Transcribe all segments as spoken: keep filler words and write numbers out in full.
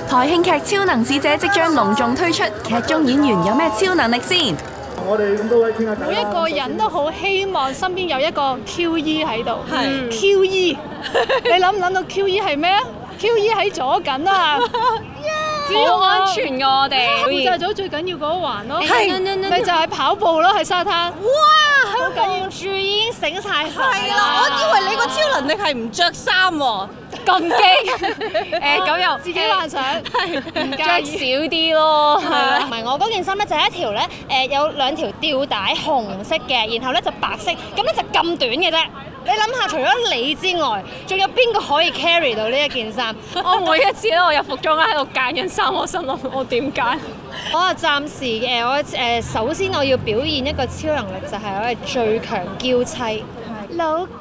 台慶劇《超能使者》即將隆重推出，劇中演員有咩超能力先？ 我哋咁多位傾下偈。 每一個人都好希望身邊有一個 Q E 喺度。 係 Q E， 你諗唔諗到 Q E 係咩啊 ？Q E 喺左緊啊！ 好安全㗎我哋。 負責咗最緊要嗰一環咯， 係咪就係跑步咯，喺沙灘。 哇！香港住已經醒晒神啦！我以為你個超能力係唔着衫喎，咁驚。誒咁又自己幻想，唔着介少意。 啲咯。 同埋我嗰件衫咧就係一條咧誒有兩條吊帶紅色嘅，然後咧就白色，咁咧就咁短嘅啫。你諗下，除咗你之外，仲有邊個可以 carry 到呢一件衫？ 我每一次咧，我入服裝間喺度揀緊衫，我心諗我點揀？ 我啊暫時誒，我誒首先我要表現一個超能力，就係我係最強嬌妻，老公。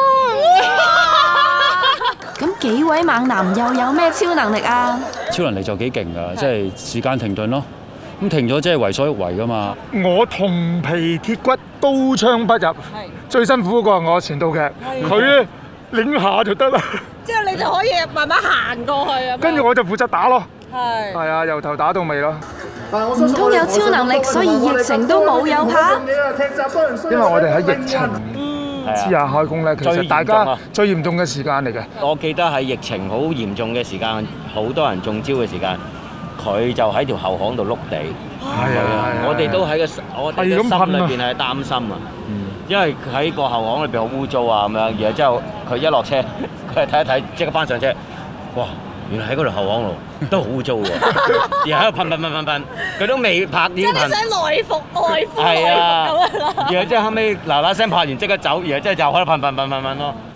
咁幾位猛男又有咩超能力啊？ 超能力就幾勁㗎，即係時間停頓咯。咁停咗即係為所欲為㗎嘛。 我銅皮鐵骨，刀槍不入。最辛苦嗰個係我前度劇，佢咧擰下就得啦。 之後你就可以慢慢行過去啊。 跟住我就負責打咯。 係。 係啊，由頭打到尾咯。 唔通有超能力，所以疫情都冇有怕？ 因為我哋喺疫情之下開工咧，其實大家最嚴重嘅時間嚟嘅。 我記得喺疫情好嚴重嘅時間，好多人中招嘅時間，佢就喺條後巷度碌地。 係啊， 我哋都喺個我哋嘅心裏邊係擔心啊，因為喺個後巷裏邊好污糟啊咁樣，然後之後佢一落車，佢係睇一睇，即刻翻上車，哇！原來喺嗰條後巷度都好污糟喎，然後喺度噴噴噴噴噴，佢都未拍已經噴。 即係你想內服外敷內服係啊， 咁樣啦。 然後之後後尾嗱嗱聲拍完即刻走，然後之後就喺度噴噴噴噴噴咯。